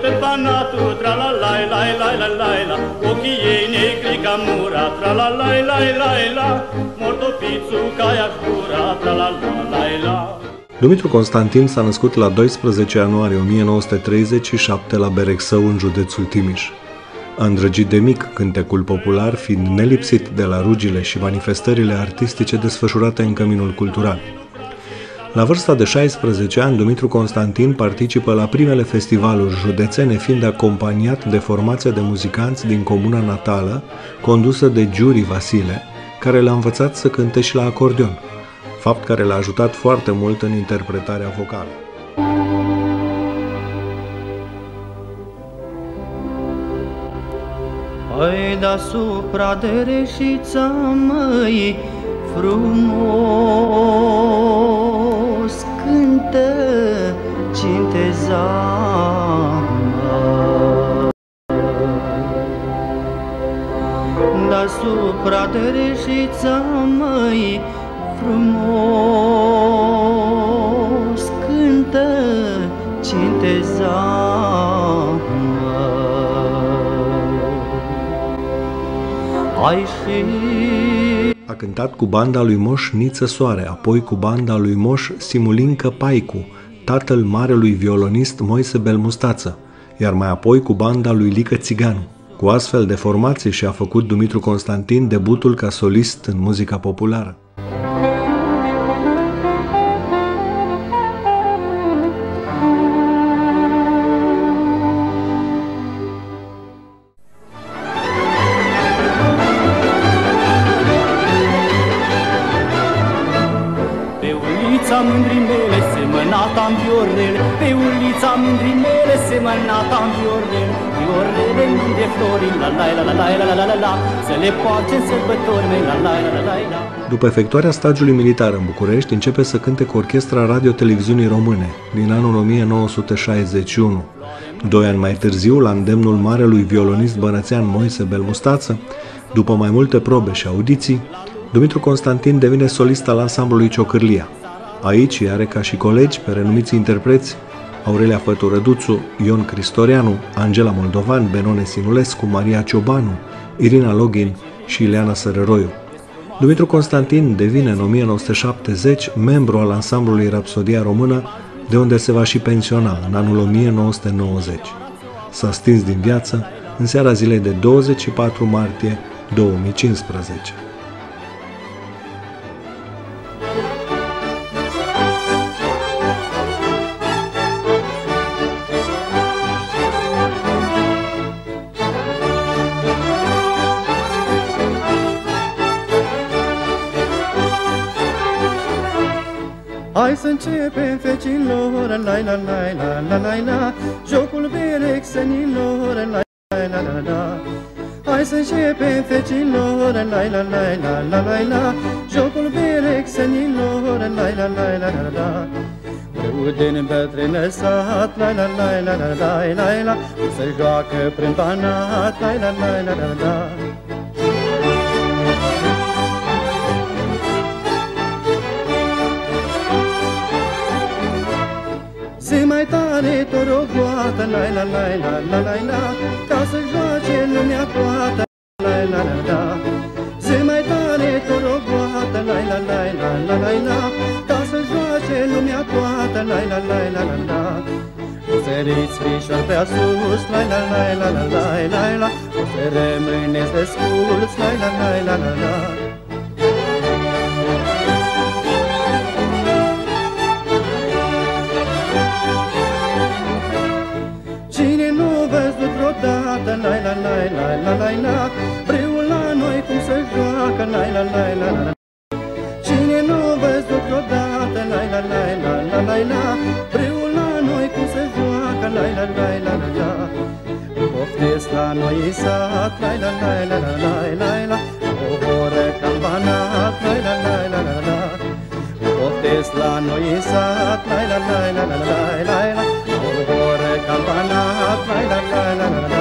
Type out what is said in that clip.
pe Banatul, tra-la-lai-lai-lai-lai-lai-la, ochii ei negri ca mura, tra-la-lai-lai-lai-la, mortopițul ca iacura, tra-la-lai-lai-la. Dumitru Constantin s-a născut la 12 ianuarie 1937 la Berexău, în județul Timiș. A îndrăgit de mic cântecul popular, fiind nelipsit de la rugile și manifestările artistice desfășurate în căminul cultural. La vârsta de 16 ani, Dumitru Constantin participă la primele festivaluri județene, fiind acompaniat de formația de muzicanți din comuna natală, condusă de Giuri Vasile, care l-a învățat să cânte și la acordeon, fapt care l-a ajutat foarte mult în interpretarea vocală. Hai deasupra de reșița măi, frumos cântă cinteza măi. Deasupra de reșița măi, frumos cântă cinteza măi. A cântat cu banda lui Moș Niță Soare, apoi cu banda lui Moș Simulincă Paicu, tatăl marelui violonist Moise Belmustață, iar mai apoi cu banda lui Lică Țiganu. Cu astfel de formații și-a făcut Dumitru Constantin debutul ca solist în muzica populară. Mândrii mele semănat-am viorele, pe ulița mândrii mele semănat-am viorele, viorele mii de flori, la la la la la la la la la, să le poarce în sărbători mei, la la la la la la. După efectuarea stagiului militar în București, începe să cânte cu Orchestra Radio-Televiziunii Române, din anul 1961. 2 ani mai târziu, la îndemnul marelui violonist bănățean Moise Belmustață, după mai multe probe și audiții, Dumitru Constantin devine solist al ansamblului Ciocârlia. Aici are ca și colegi pe renumiți interpreți Aurelia Făturăduțu, Ion Cristoreanu, Angela Moldovan, Benone Sinulescu, Maria Ciobanu, Irina Login și Ileana Sărăroiu. Dumitru Constantin devine în 1970 membru al ansamblului Rapsodia Română, de unde se va și pensiona în anul 1990. S-a stins din viață în seara zilei de 24 martie 2015. Hai să începem, fecilor, la la la la la la la, jocul berexenilor, la la la la la. Hai să începem, fecilor, la la la la la la la, jocul berexenilor, la la la la la la. Brâu din bătrână sat, la la la la la la la la, se joacă prin Banat, la la la la la la. Zi mai tare torogoată, la la la la la la la, ca să joace lumea toată, la la la la. Zi mai tare torogoată, la la la la la la la, ca să joace lumea toată, la la la la la la. Săriți fișor prea sus, la la la la la la la la, o să rămâneți desculți, la la la la la la. La la la la la la la, Brâul la noi cum se joacă, la la la la la. Cine nu văzut vreodată, la la la la la la la, Brâul la noi cum se joacă, la la la la la la. Poftesc la noi în sat, la la la la la la la la, o oră ca Banat, la la la la la la. Poftesc la noi în sat, la la la la la la la la, o oră ca Banat, la la la la la la.